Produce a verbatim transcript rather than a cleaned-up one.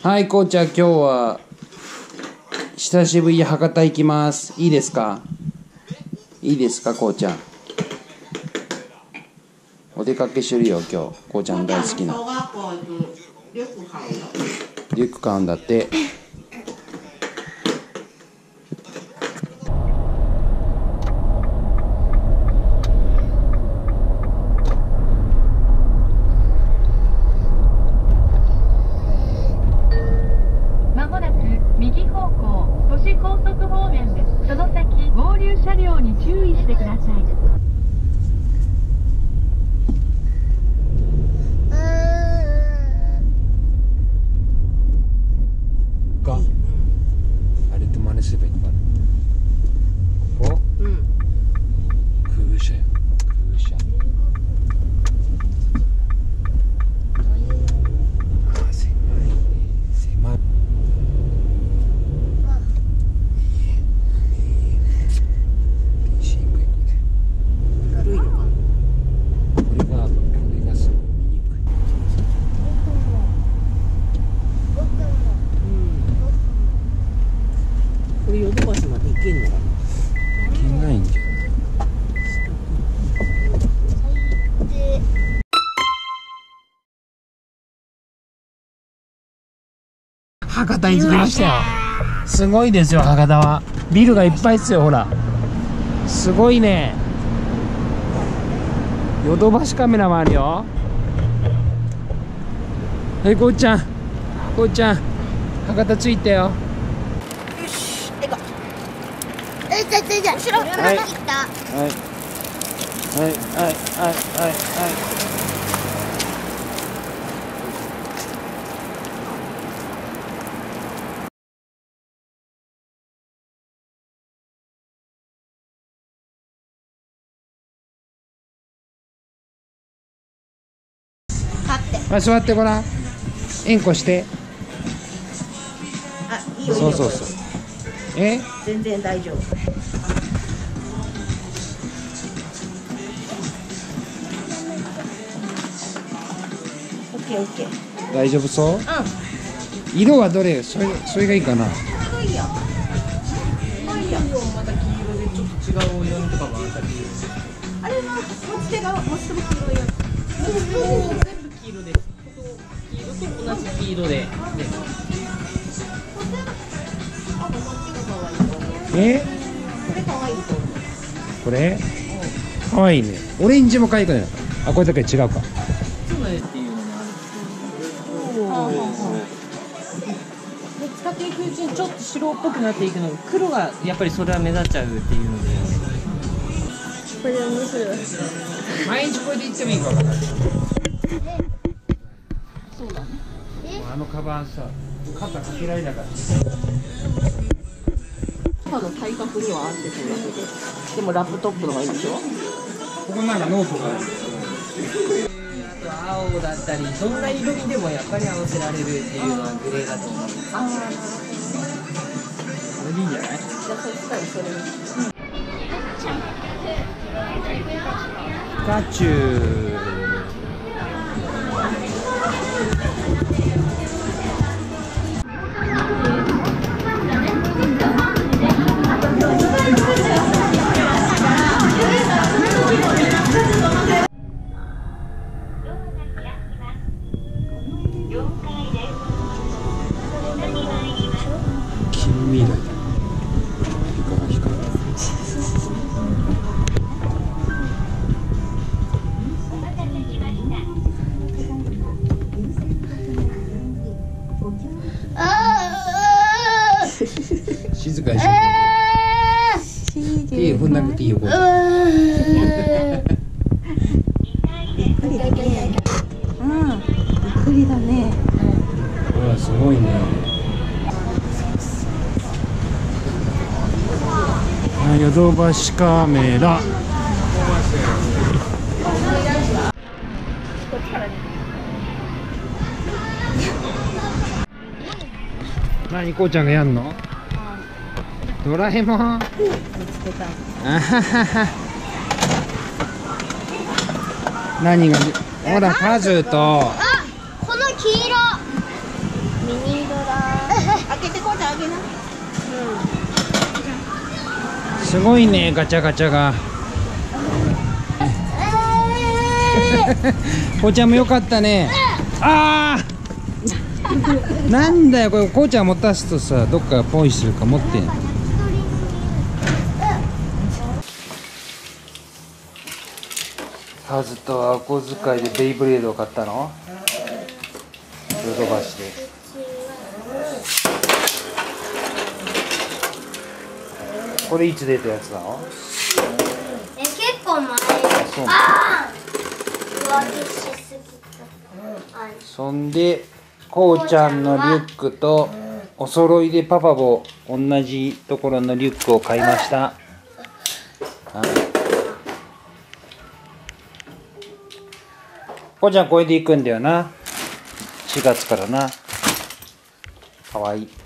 はい、こうちゃん、今日は久しぶりに博多行きます。いいですか？いいですか、こうちゃん。お出かけするよ、今日。こうちゃん大好きな。リュック買うんだって。 まもなく右方向都市高速方面です。その先合流車両に注意してください。 かあれと真似すればいいのかな。ここ？うん。空車よ。空車。あ、狭いね。狭い。古いのか。これがこれがすごい見にくい。 これヨドバシまで行けんのかな。 行けないんじゃない。博多に着きましたよ。すごいですよ、博多は。ビルがいっぱいですよ、ほら。すごいね。ヨドバシカメラもあるよ。はい、こうちゃん。こうちゃん。博多着いたよ。 よし、行こう。え、じゃじゃじゃ、後ろから行った。 はい。はい、はい、はい、はい、はい。まあ、座ってごらん。円こして。 あ、いいよ。 そうそうそう。え？ 全然大丈夫。オッケーオッケー。 大丈夫そう？ うん。 色はどれ？それそれがいいかな。 いいよ。いいよ。また黄色でちょっと違うお色味とかもあったり。あれは持ち手が持ち手も黄色いやつ。全部黄色です。黄色と同じ黄色で。 え？ これ可愛いと思う。 これ？可愛いね。オレンジも可愛くないのか。あ、これだけ違うか。 そうなんですっていうのもある。で使っていくうちにちょっと白っぽくなっていくので、黒がやっぱりそれは目立っちゃうっていうので。 これ面白い。 毎日これで行ってもいいか分からない。 そうだね。 あのカバンさ、肩かけられなかった。 今の体格には合ってそうだけど、でもラップトップの方がいいでしょ。 ここなんかノートがある。 あと青だったり、どんな色味でもやっぱり合わせられるっていうのはグレーだと思う。ああ、 これでいいんじゃない？ じゃあそしたらそれに。 ピカチュウ。近未来だ。床が光る。静かにしよう。手踏んなくていいよ。これ。 びっくりだね。うん、びっくりだね。 ほら、すごいね。ヨドバシカメラ。何、こうちゃんがやんの？ドラえもん。 見つけた。 あははは。何が？ほら、パズーと。 あ、この黄色。ミニドラけてこうちゃんあげな。 すごいね、ガチャガチャが。こうちゃんもよかったね。ああ。なんだよ、これ、こうちゃん持たすとさ、どっかポイするか持ってん。カズとはお小遣いでベイブレードを買ったの？ヨドバシで。これいつ出たやつなの？ え、結構前。 そう。 ああ。浮気しすぎた。あ、 そんで、こうちゃんのリュックとお揃いでパパも同じところのリュックを買いました。はい、こうちゃんこれで行くんだよな。しがつからな。かわいい。